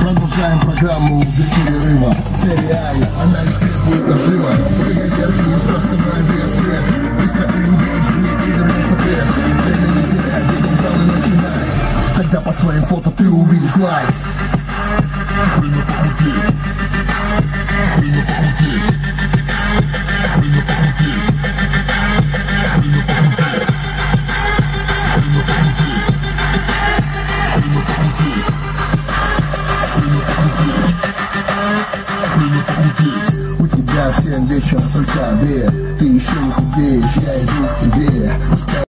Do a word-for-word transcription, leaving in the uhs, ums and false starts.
Продолжаем программу без перерыва. Все реально, анализ требует нажима. Прыгай вверх, не сбрасывай вес, вес. Быстро людей, жми, и вернется пресс. Время не теряй, бегом в зал и начинай. Тогда по своим фото ты увидишь лайк. Время похудеть. Время похудеть. Время похудеть. Время похудеть. Время похудеть. Время похудеть. У тебя в семь вечера только обед. Ты еще не худеешь, я иду к тебе.